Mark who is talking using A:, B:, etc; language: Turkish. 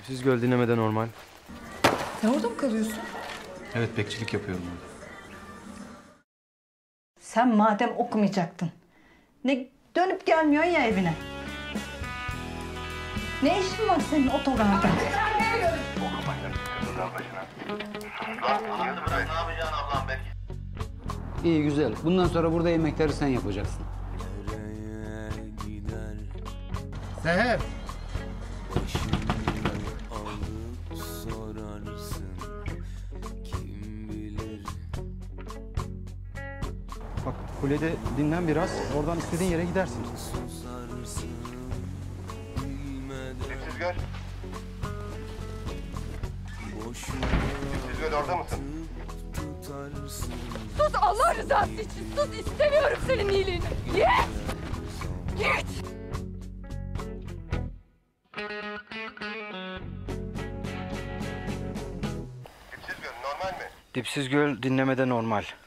A: Dipsiz göl dinlemede normal.
B: Sen orada mı kalıyorsun?
A: Evet, bekçilik yapıyorum ben.
B: Sen madem okumayacaktın, ne dönüp gelmiyorsun ya evine? Ne işin var senin otogarda?
C: İyi güzel. Bundan sonra burada yemekleri sen yapacaksın. Seher.
A: Bak, kulede dinlen biraz. Oradan istediğin yere gidersin.
D: Dipsiz göl. Dipsiz göl orada mısın?
E: Sus Allah rızası için sus, istemiyorum senin iyiliğini. Git! Git!
D: Dipsiz göl normal mi?
A: Dipsiz göl dinlemede normal.